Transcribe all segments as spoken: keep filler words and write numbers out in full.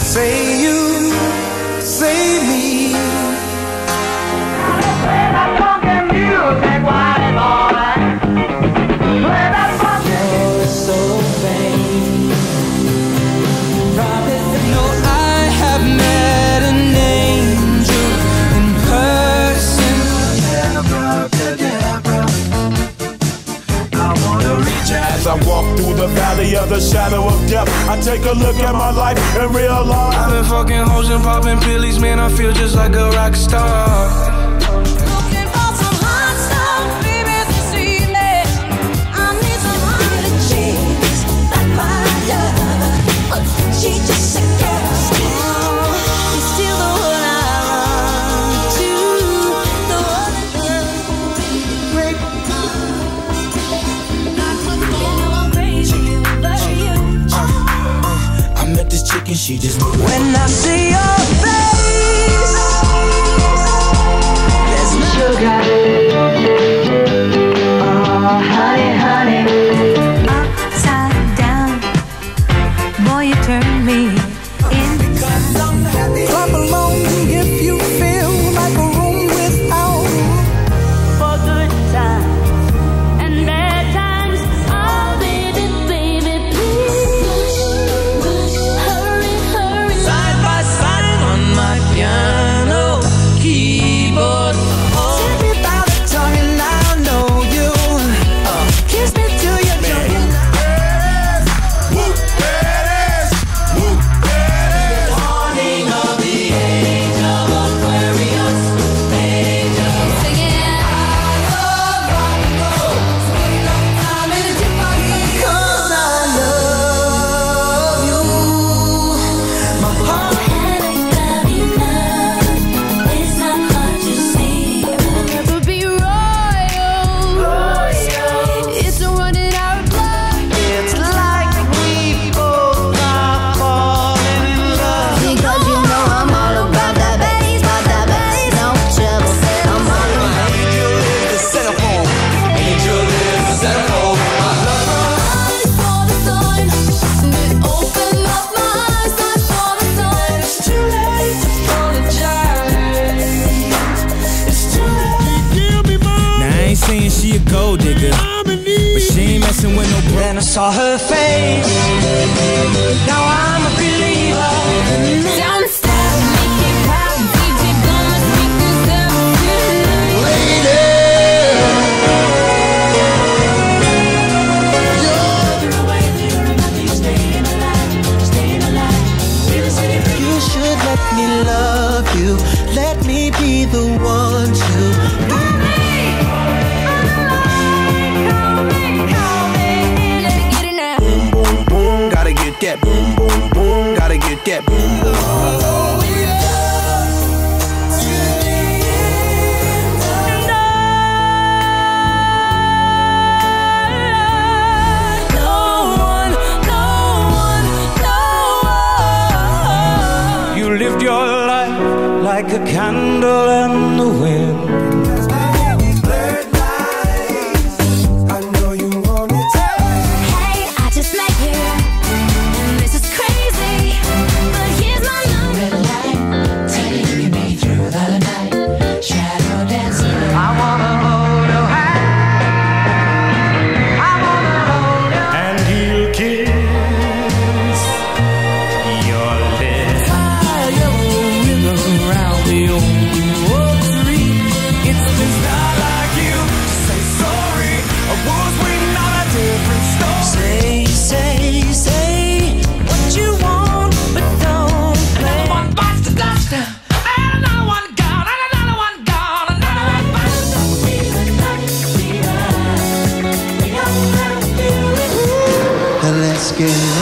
Say you, say me. Play that funky music, white boy. Play that funky. You're so vain. No, I have met an angel in person. I wanna reach out. As I walk through the valley of the shadow of death, I take a look at my life and realize I've been fucking hoes and popping pillies, man, I feel just like a rock star. Looking for some hot stuff, baby, this evening. I need some hot cheese, like my love. She just a girl, you're still the one I run to, the one that break my heart. I'm crazy about you. I met this chick and she just moved. When I see your face, there's no sugar. Oh, honey, honey. Upside down, boy, you turn me inside. Clap along if you feel like a room without. For good times and bad times, oh baby, baby, please hurry, hurry. Side by side on my piano keyboard. Tell me about the tongue and I know you. Uh, kiss me till you're drunk. whoop, there it is, whoop, there it is. Morning of the age of Aquarius, age of Singing, I love rock and roll, sweet love time in a jukebox. Cause I love you. My heart. It's not hard to see. We'll never be royal. It's running our blood. It's like we both are falling in love. Because you know I'm all about that bass, about that bass, no trouble. I'm all about Angel is the centerfold. Angel is the centerfold. eyes for the sun. It opened up my eyes, eyes for the sun. It's too late to apologize. It's too late. Now I ain't saying she a gold digger, but she ain't messing with no bro. Then I saw her face. Now I'm a believer. Don't stop, make it pop. D J gonna speak this up tonight. You should let me love you. Let me be the one to. Boom, boom, boom. Gotta get that boom, boom, boom. Gotta get that boom, boom. You lived your life like a candle in the wind. Hey, I just met you, and this is crazy. But here's my number. Red light, taking me through the night. Shadow dancing. I wanna hold her hand. I wanna hold her. And he'll kiss your lips. Fire river around the old tree. It's this not like you. Say sorry, I was waiting on a different story. Say, say, say what you want, but don't play. One bites the dust, and another one gone, and another one gone, another one bites the dust. Let's get it.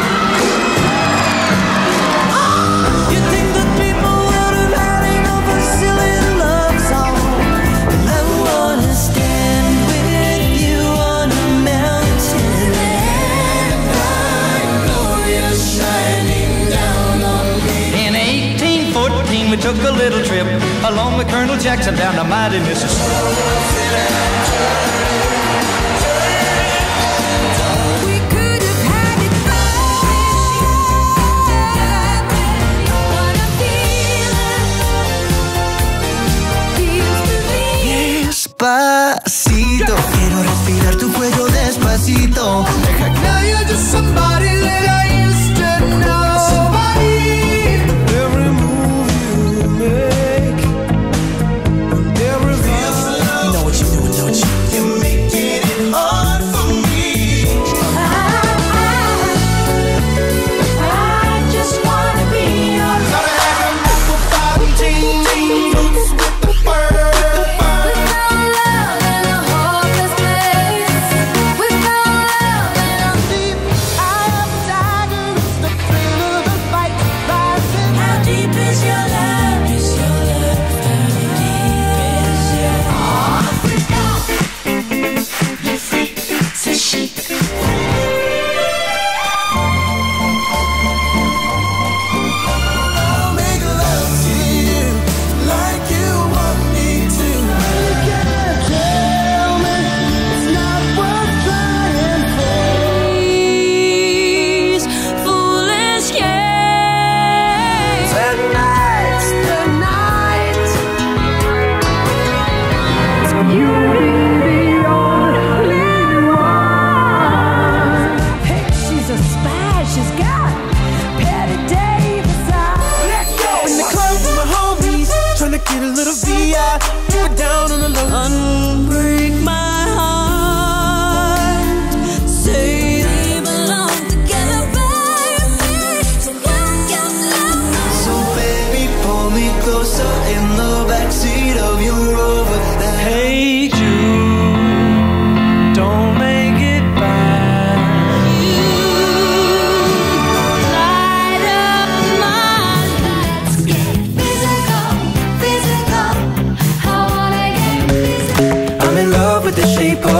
You think that people would have had enough of silly love song? I wanna stand with you on a mountain. And I know you're shining down on me. In eighteen fourteen, we took a little trip along with Colonel Jackson down the mighty Mississippi. We could have had it both.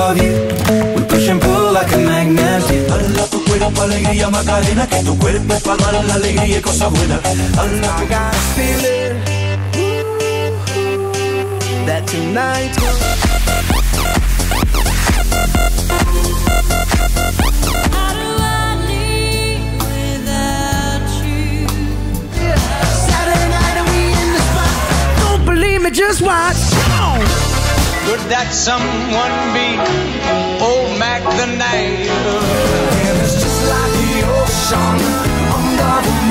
of you. We push and pull like a magnet do. Hala tu cuerpo, alegría, Macarena, que tu cuerpo es para dar la alegría y cosas buenas. Hala I got a feeling that tonight How do I live without you? Saturday night and we in the spot. Don't believe me, just watch. Come on. Could that someone be old Mac the Knife? And it's just like the ocean under the